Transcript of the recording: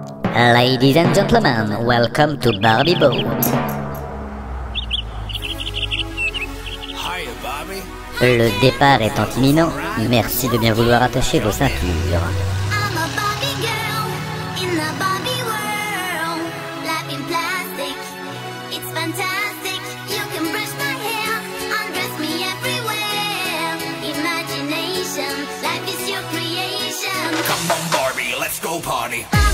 Ladies and gentlemen, welcome to Barbie Boat. Hiya, Bobby. Le départ étant imminent, merci de bien vouloir attacher vos ceintures. I'm a Barbie girl in the Barbie world. Life in plastic, it's fantastic. You can brush my hair, undress me everywhere. Imagination, life is your creation. Come on, Barbie, let's go party.